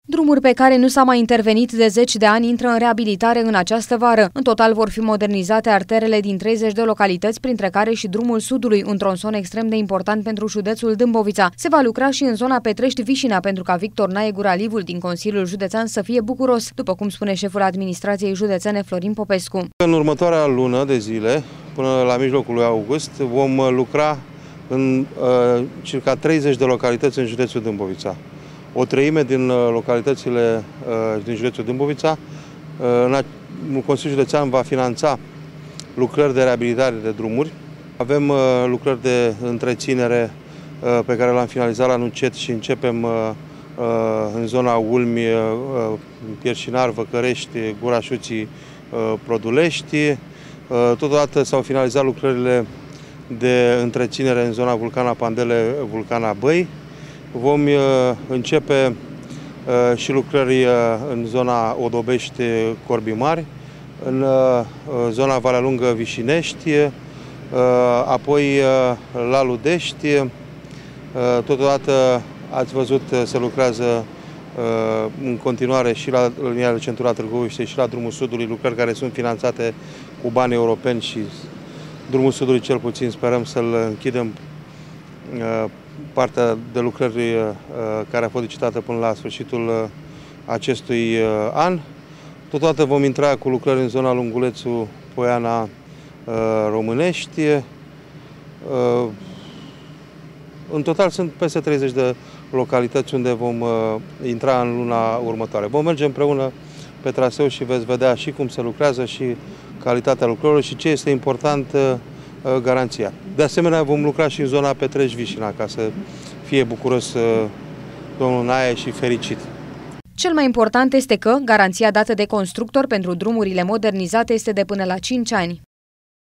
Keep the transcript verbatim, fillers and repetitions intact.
Drumuri pe care nu s-a mai intervenit de zeci de ani intră în reabilitare în această vară. În total vor fi modernizate arterele din treizeci de localități, printre care și drumul Sudului, un tronson extrem de important pentru județul Dâmbovița. Se va lucra și în zona Petrești-Vișina pentru ca Victor Nae Guralivul din Consiliul Județean să fie bucuros, după cum spune șeful administrației județene Florin Popescu. În următoarea lună de zile, până la mijlocul lui august, vom lucra în uh, circa treizeci de localități în județul Dâmbovița. O treime din localitățile uh, din județul Dâmbovița, uh, în Consiliul Județean va finanța lucrări de reabilitare de drumuri. Avem uh, lucrări de întreținere uh, pe care le-am finalizat la Nucet și începem uh, uh, în zona Ulmi, uh, Pierșinar, Văcărești, Gura Șuții, uh, Produlești. Uh, totodată s-au finalizat lucrările de întreținere în zona Vulcana Pandele, Vulcana Băi. Vom uh, începe uh, și lucrări uh, în zona Odobești, Corbii Mari, în uh, zona Valea Lungă, Vișinești, uh, apoi uh, la Ludești. Uh, totodată ați văzut uh, se lucrează uh, în continuare și la linia de centura Târgoviște și la drumul Sudului, lucrări care sunt finanțate cu bani europeni și drumul Sudului cel puțin sperăm să-l închidem uh, partea de lucrări uh, care a fost licitată până la sfârșitul uh, acestui uh, an. Totodată vom intra cu lucrări în zona Lungulețu, Poiana, uh, Românești. Uh, în total sunt peste treizeci de localități unde vom uh, intra în luna următoare. Vom merge împreună pe traseu și veți vedea și cum se lucrează și calitatea lucrărilor și ce este important, uh, garanția. De asemenea, vom lucra și în zona Petrești-Vișina, ca să fie bucuros domnul Nae și fericit. Cel mai important este că garanția dată de constructor pentru drumurile modernizate este de până la cinci ani.